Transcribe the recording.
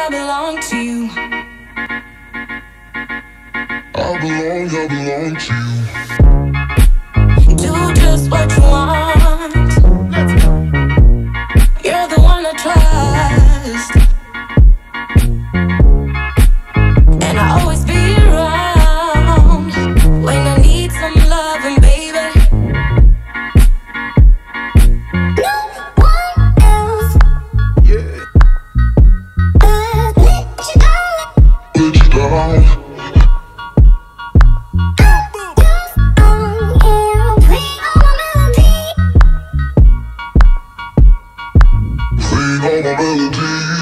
I belong to you. I belong to you. Do just what you want. You're the one I trust, and I'll always be around when I need some loving, baby. No one else. Yeah. Let you down. Let you down. Sing all my melodies.